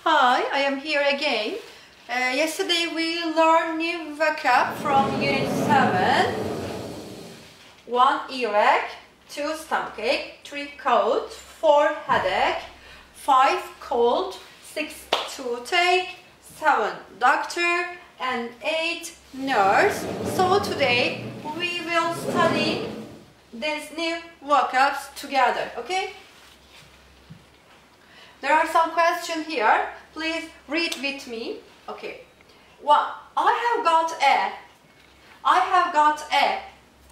Hi, I am here again. Yesterday we learned new vocab from Unit 7. 1 earache, 2 stomachache, 3 cold, 4 headache, 5 cold, 6 toothache, 7 doctor, and 8 nurse. So today we will study these new vocabs together, okay? There are some questions here. Please read with me. Okay. One. I have got a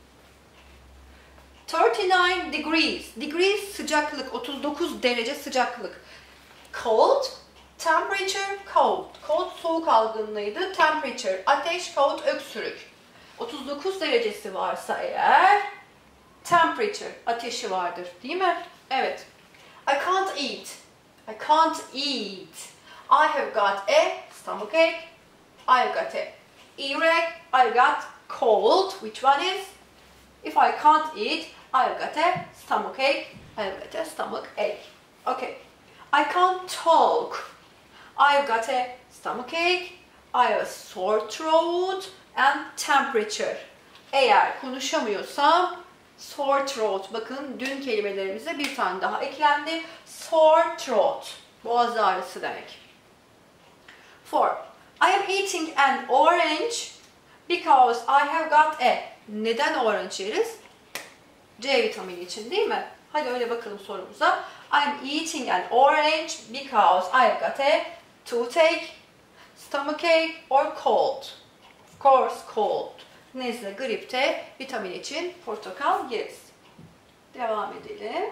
39 degrees. Degrees sıcaklık, 39 derece sıcaklık. Cold, temperature, cold. Cold soğuk algınlığıydı. Temperature, ateş, cold öksürük. 39 derecesi varsa eğer temperature, ateşi vardır, değil mi? Evet. I can't eat. I can't eat. I have got a stomachache. I've got a earache. I got cold. Which one is? If I can't eat, I've got a stomachache. I've got a stomach ache. Okay. I can't talk. I've got a stomachache. I have a sore throat and temperature. Eğer konuşamıyorsam sore throat. Bakın dün kelimelerimize bir tane daha eklendi. Sore throat. Boğaz ağrısı demek. 4. I am eating an orange because I have got a. Neden orange yeriz? C vitamini için, değil mi? Hadi öyle bakalım sorumuza. I am eating an orange because I have got a toothache, stomachache or cold. Of course cold. Nezle, gripte vitamin için portakal yeriz. Devam edelim.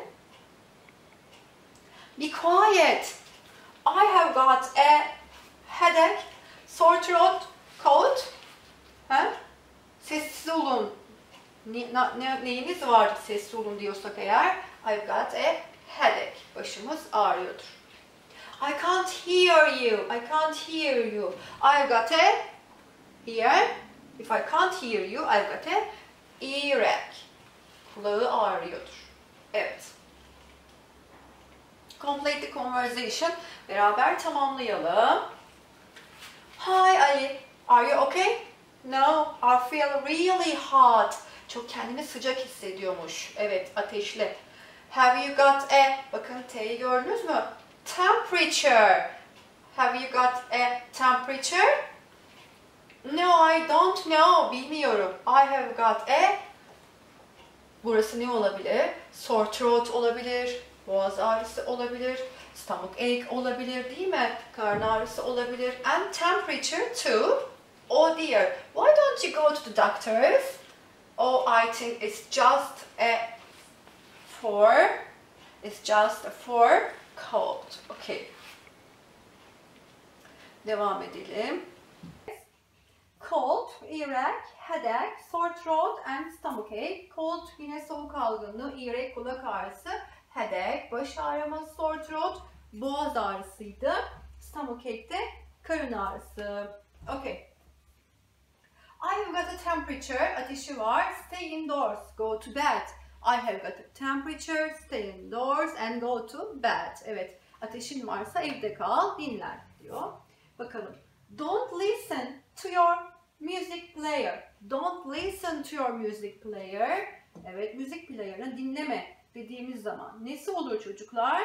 Be quiet. I have got a headache, sore throat, cold. Ha? Sessiz olun. Neyiniz var sessiz olun diyorsak eğer? I've got a headache. Başımız ağrıyordur. I can't hear you. I can't hear you. I've got a ear. If I can't hear you, I've got a earache. Kulağı ağrıyordur. Evet. Complete the conversation. Beraber tamamlayalım. Hi Ali, are you okay? No, I feel really hot. Çok kendini sıcak hissediyormuş. Evet, ateşli. Have you got a, bakın T'yi gördünüz mü? Temperature. Have you got a temperature? No, I don't know. Bilmiyorum. I have got a, burası ne olabilir? Sore throat olabilir. Boğaz ağrısı olabilir. Stomach ache olabilir, değil mi? Karın ağrısı olabilir. And temperature too. Oh dear, why don't you go to the doctors? Oh, I think it's just for cold. Okay. Devam edelim. Cold, earache, headache, sore throat and stomachache. Cold yine soğuk algınlığı, earache kulak ağrısı, headache baş ağrıması, sore throat boğaz ağrısıydı. Stomachache de karın ağrısı. Okay. I have got a temperature, ateşi var. Stay indoors, go to bed. I have got a temperature, stay indoors and go to bed. Evet, ateşin varsa evde kal, dinlen diyor. Bakalım. Don't listen to your music player. Don't listen to your music player. Evet, müzik player'ını dinleme dediğimiz zaman nesi olur çocuklar?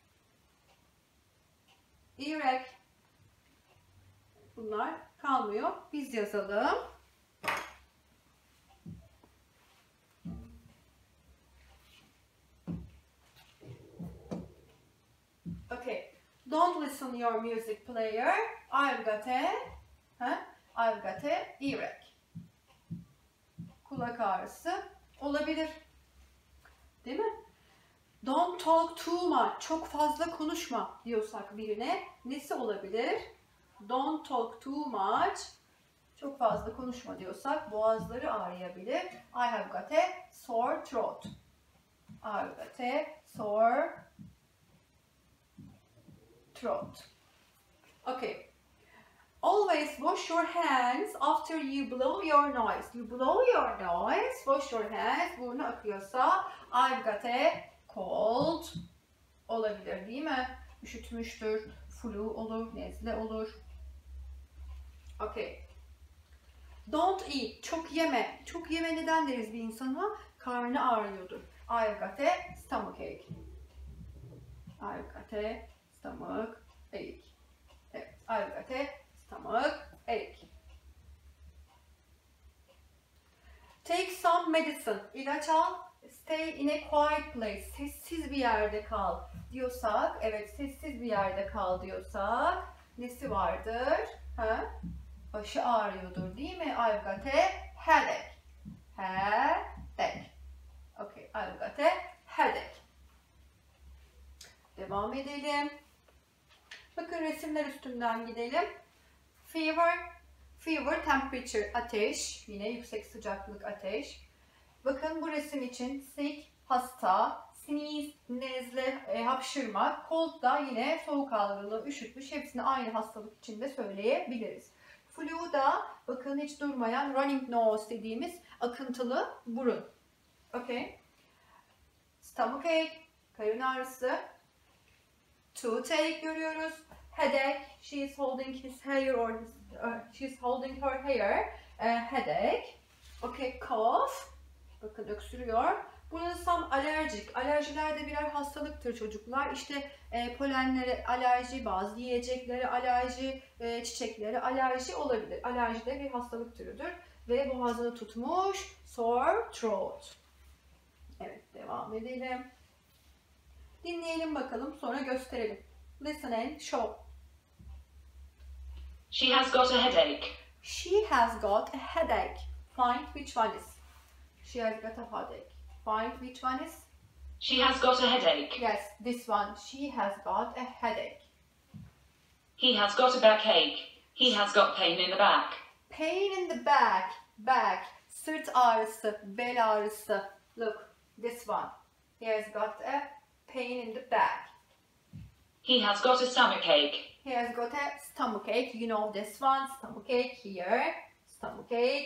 Earache. Bunlar kalmıyor. Biz yazalım. Okay. Don't listen your music player. I've got a earache. Kulak ağrısı olabilir. Değil mi? Don't talk too much. Çok fazla konuşma diyorsak birine nesi olabilir? Don't talk too much. Çok fazla konuşma diyorsak boğazları ağrıyabilir. I have got a sore throat. I've got a sore throat. Okay. Always wash your hands after you blow your nose. You blow your nose, wash your hands. Burnu akıyorsa I've got a cold olabilir, değil mi? Üşütmüştür. Flu olur, nezle olur. Okay. Don't eat. Çok yeme. Çok yeme neden deriz bir insana? Karnı ağrıyordur. I've got a stomachache. I've got a stomachache. Evet. I've got a stomachache. Take some medicine. İlaç al. Stay in a quiet place. Sessiz bir yerde kal diyorsak, evet sessiz bir yerde kal diyorsak nesi vardır? Ha? Başı ağrıyordur değil mi? I've got a headache. Headache. Okay, I've got a headache. Devam edelim. Bakın resimler üstünden gidelim. Fever, fever, temperature, ateş. Yine yüksek sıcaklık, ateş. Bakın bu resim için sick, hasta, sneeze, nezle, hapşırmak, cold da yine soğuk algınlığı, üşütmüş. Hepsini aynı hastalık içinde söyleyebiliriz. Flu da bakın hiç durmayan running nose dediğimiz akıntılı burun. Okay. Stomachache, karın ağrısı. Toothache görüyoruz. Headache, she is holding his hair or she is holding her hair. Headache. Okay, cough. Bakın öksürüyor. Burası alerjik. Alerjiler de birer hastalıktır çocuklar. İşte polenlere alerji, bazı yiyeceklere alerji, çiçeklere alerji olabilir. Alerji de bir hastalık türüdür. Ve boğazını tutmuş. Sore throat. Evet, devam edelim. Dinleyelim bakalım, sonra gösterelim. Listen and show. She has got a headache. She has got a headache. Find which one is. She has got a headache. Find which one is. She has got a headache. Yes, this one. She has got a headache. He has got a backache. He has got pain in the back. Pain in the back. Back. Sırt ağrısı, bel ağrısı. Look, this one. He has got a pain in the back. He has got a stomachache. He has got a stomachache. You know this one. Stomachache here. Stomachache.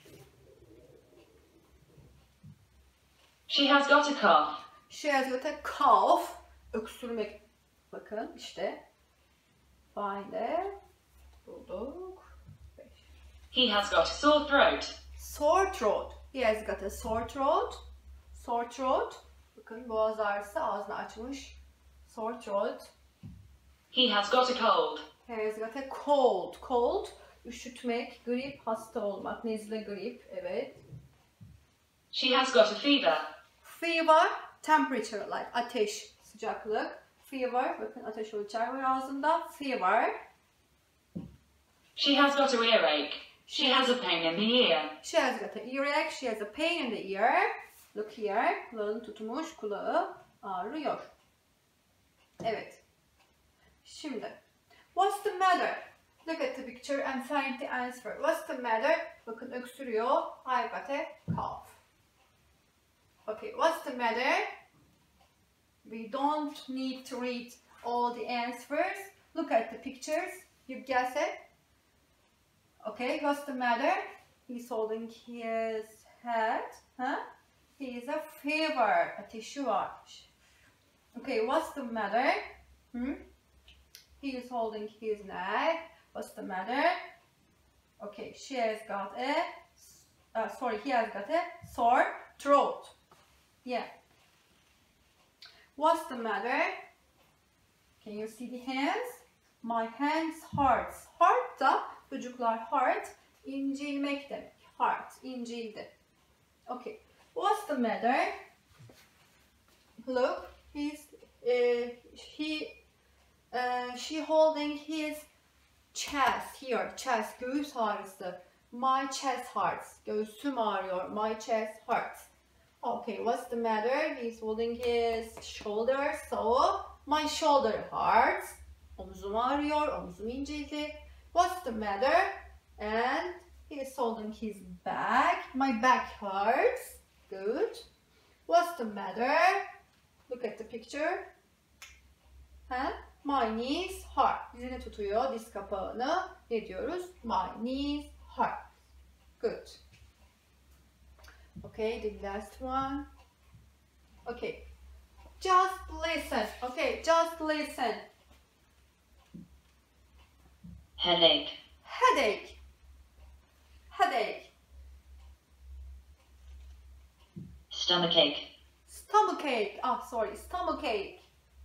She has got a cough. She has got a cough. Öksürmek. Bakın işte. Find it. Bulduk. He has got a sore throat. Sore throat. He has got a sore throat. Sore throat. Bakın boğaz ağrısı, ağzını açmış. Sore throat. He has got a cold. He has got a cold. Cold. Üşütmek, grip, hasta olmak. Nezle, grip. Evet. She has got a fever. Fever. Temperature like ateş, sıcaklık. Fever. Bakın ateş ölçer var ağzında. Fever. She has got a earache. She has a pain in the ear. She has got an earache. She has a pain in the ear. Look here. Kulağını tutmuş. Kulağı ağrıyor. Evet. Şimdi. What's the matter? Look at the picture and find the answer. What's the matter? Bakın öksürüyor. I got a cough. Okay. What's the matter? We don't need to read all the answers. Look at the pictures. You guess it. Okay, what's the matter? He's holding his head. Huh? He is a fever. Ateşi var. Okay, what's the matter? He is holding his neck. What's the matter? Okay, she has got a... he has got a sore throat. Yeah. What's the matter? Can you see the hands? My hands hurts. Heart da çocuklar heart incilmek demek. Heart incildi. Okay. What's the matter? Look, she holding his chest here. Chest, göğüs ağrısı. My chest hurts. Göğsüm ağrıyor. My chest hurts. Okay, what's the matter? He's holding his shoulder. So, my shoulder hurts. Omzum ağrıyor. Omzum incildi. What's the matter? And he's holding his back. My back hurts. Good. What's the matter? Look at the picture. Huh? My knees hurt. Dizini tutuyor, diz kapağını. Ne diyoruz? My knees hurt. Good. Okay, the last one. Okay. Just listen. Okay, just listen. Headache. Headache. Headache. Stomachache. Stomachache. Sorry. Stomachache.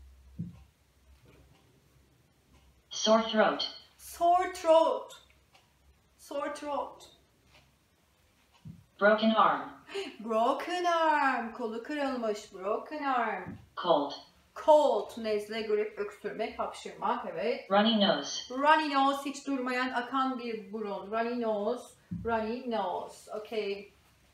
Sore throat. Sore throat. Sore throat. Broken arm. Broken arm. Kolu kırılmış. Broken arm. Cold. Cold. Nezle, grip, öksürmek, hapşırmak. Evet. Runny nose. Runny nose. Hiç durmayan akan bir burun. Runny nose. Runny nose. Okay.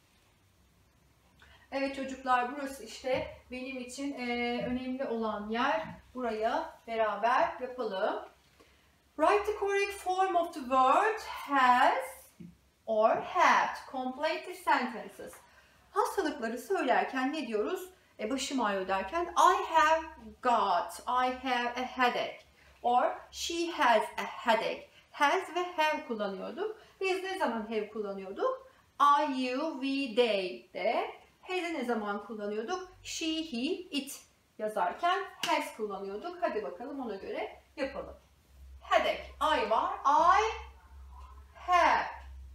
Evet çocuklar, burası işte benim için önemli olan yer. Buraya beraber yapalım. Write the correct form of the word has or had. Complete the sentences. Hastalıkları söylerken ne diyoruz? Başım ağrıyor derken I have got, I have a headache. Or she has a headache. Has ve have kullanıyorduk. Biz ne zaman have kullanıyorduk? I, you, we, they de. Has'i ne zaman kullanıyorduk? She, he, it yazarken has kullanıyorduk. Hadi bakalım ona göre yapalım. Headache. I var. I have.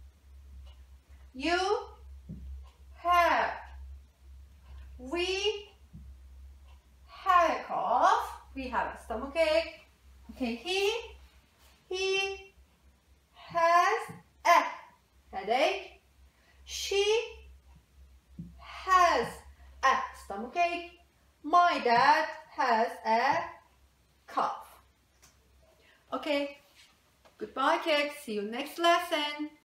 You have. We have a cough. We have a stomachache. Okay, he has a headache. She has a stomachache. My dad has a cough. Okay, goodbye kids. See you next lesson.